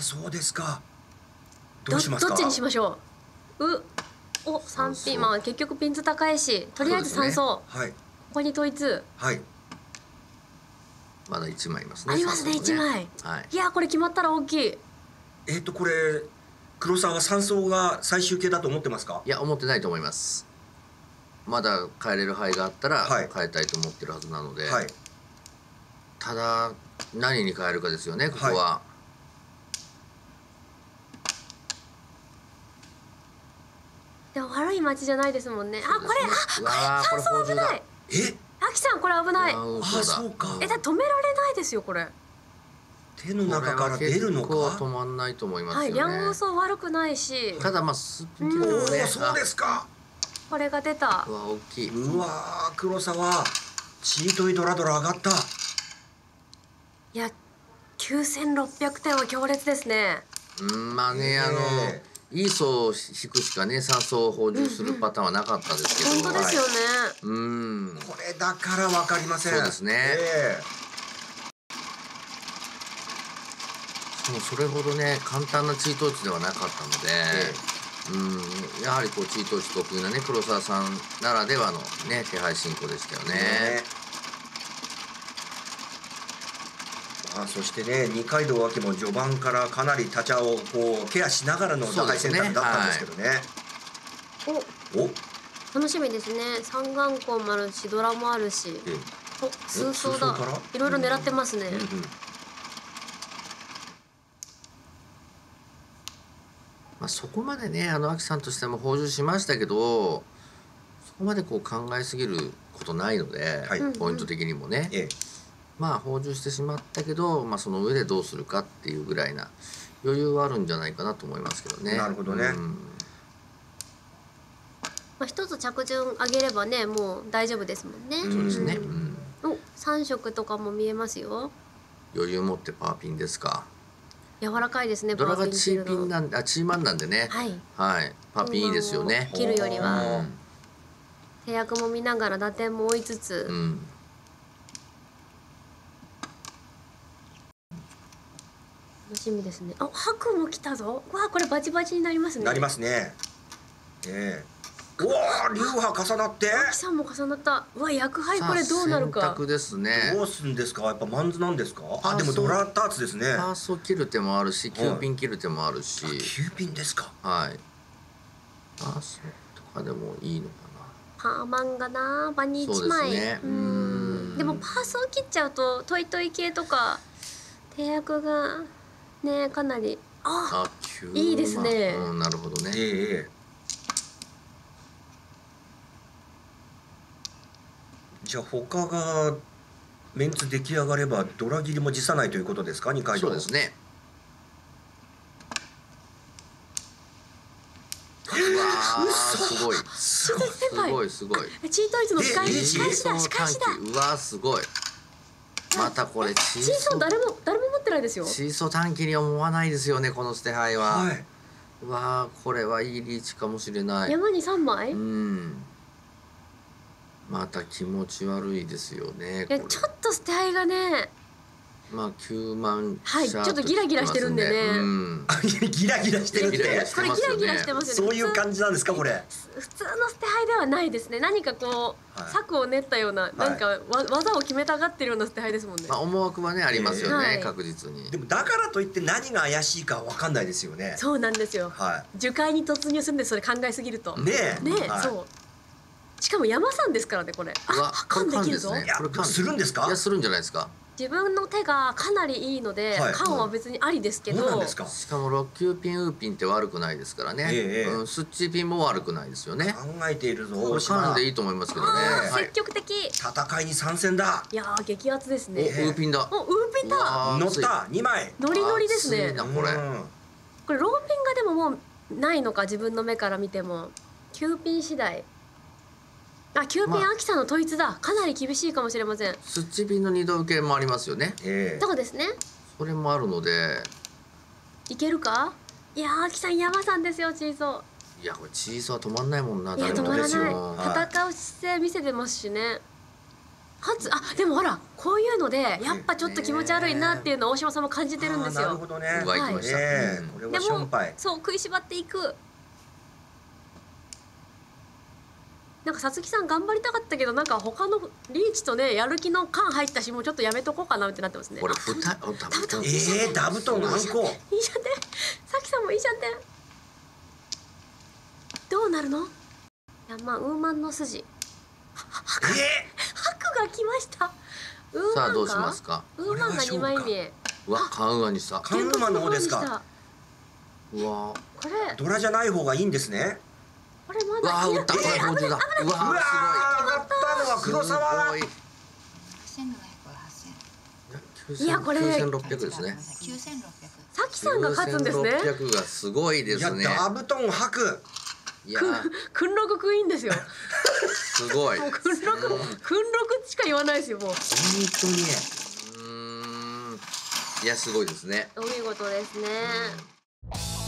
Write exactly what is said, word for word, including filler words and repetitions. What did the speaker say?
そうですか。どうしますか。 どっちにしましょう。う、お、三ピン、まあ結局ピンズ高いし、とりあえず三層。 はい。 ここに統一。 はい。 まだ一枚いますね。 ありますね、一枚。 はい。 いや、これ決まったら大きい。 えっとこれ黒沢は三層が最終形だと思ってますか。 いや、思ってないと思います。まだ変えれる範囲があったら変えたいと思ってるはずなので。はい。ただ何に変えるかですよね、ここは。はい、 でも悪い町じゃないですもんね。あ、これ、あ、これ三層危ない。 え、 あきさんこれ危ない。 あ、そうか。 え、だ止められないですよこれ。 手の中から出るのか。 止まんないと思いますよね。 はい、両方層悪くないし。 ただまあすっぴんおお、そうですか。 これが出た。 うわ、大きい。 うわ、黒沢チートイドラドラ上がった。 いや、きゅうせんろっぴゃくてんは強烈ですね。 うん、まあね、あのいい層を引くしかね、三層を補充するパターンはなかったですけど。 本当ですよね。 うん。 これだからわかりません。 そうですね。もうそれほどね簡単なチート打ちではなかったので、うん、やはりこうチート打ち得意なね黒沢さんならではのね手配進行でしたよね。 あ、そしてね、二階堂秋も序盤からかなり立ちャをこうケアしながらの打開選択だったんですけどね。 お、お、楽しみですね。三眼光もあるしドラもあるし、お、数層だ。いろいろ狙ってますね。 まあそこまでね、あの秋さんとしても補充しましたけど、そこまでこう考えすぎることないので、はい、ポイント的にもね、ええ、まあ補充してしまったけど、まあ、その上でどうするかっていうぐらいな余裕はあるんじゃないかなと思いますけどね。 なるほどね。うん、 まあ一つ着順上げればね、もう大丈夫ですもんね。 そうですね。うん、 お、三色とかも見えますよ。 余裕持ってパーピンですか。 柔らかいですね。 ドラがチーピンなんで、あ、チーマンなんでね。はい。はい。パーピンいいですよね。 切るよりは。手役も見ながら打点も追いつつ。うん。楽しみですね。あ、白も来たぞ。わあ、これバチバチになりますね。 なりますね。ええ。うわ、流派重なって。 秋さんも重なった。うわ、薬杯これどうなるか。 選択ですね。 どうすんですか。やっぱマンズなんですか。あ、でもドラターツですね。 パーソ切る手もあるし、キューピン切る手もあるし。 キューピンですか。 はい。パーソとかでもいいのかな。パーマンがな、場に一枚。うん。でもパーソを切っちゃうとトイトイ系とか手役がね、かなり。あ、いいですね。 うん、なるほどね。 ええ。じゃあ他がメンツ出来上がればドラ切りも辞さないということですか、二階堂。 そうですね。うわすごい。 すごいすごいすごい。 チートイズの使い仕返しだ仕返しだ。 うわすごい。またこれチーソー誰も誰も持ってないですよ。 チーソー短期に思わないですよね、この捨て牌は。はい。うわこれはいいリーチかもしれない。 山に三枚。 うん。また気持ち悪いですよね。 いやちょっと捨て牌がね。 まあきゅうまん。 はいちょっとギラギラしてるんでね。 ギラギラしてるって。 これギラギラしてますよね。 そういう感じなんですかこれ。 普通の捨て牌ではないですね。何かこう策を練ったようななんか技を決めたがってるような捨て牌ですもんね。 まあ思惑はねありますよね確実に。 でもだからといって何が怪しいかわかんないですよね。 そうなんですよ。樹海に突入するんでそれ考えすぎると。ねえねえそう。しかも山さんですからねこれ。あ、勘できるぞ。 いやこれするんですか。 いやするんじゃないですか。 自分の手がかなりいいので勘は別にありですけど。 しかもろっきゅうピンウーピンって悪くないですからね。スッチピンも悪くないですよね。 考えているぞ。 勘でいいと思いますけどね。 積極的。 戦いに参戦だ。 いや激アツですね。 ウーピンだ。 おウーピンだ。 乗ったにまい。 ノリノリですね。 これ。 これローピンがでももうないのか自分の目から見てもきゅうピン次第。あ、きゅうピン秋さんの統一だ。かなり厳しいかもしれません。 スッチピンの二度受けもありますよね。 そうですね。 それもあるので。 いけるか。いや秋さん山さんですよチーソー。いやこれチーソーは止まんないもんな。 いや止まらない。戦う姿勢見せてますしね。 初、あ、でもほらこういうのでやっぱちょっと気持ち悪いなっていうのを大島さんも感じてるんですよ。 なるほどね。 うわ行きました。 これはションパイ。 そう食いしばっていく。なんかさつきさん頑張りたかったけど、なんか他のリーチとねやる気の感入ったし、もうちょっとやめとこうかなってなってますね。 これふた、 ええダブトン何個？いいじゃんね。 さきさんもいいじゃんね。どうなるの？いやまあウーマンの筋。ハクが来ました。 さあどうしますか？ ウーマンがにまいめ。 うわカンウアにさ。 カンウアの方ですか。 うわ。 これドラじゃない方がいいんですね。 これまだ。 わあ打ったこれ本当だ。うわすごい。 上がったのは黒沢。 いやこれきゅうせんろっぴゃくですね。 さきさんが勝つんですね。 きゅうせんろっぴゃくがすごいですね。 いやダブトン白。 いやクンログクイーンですよ。 すごい。 もうクンログクンログしか言わないですよもう。本当に。 うん。いやすごいですね。 お見事ですね。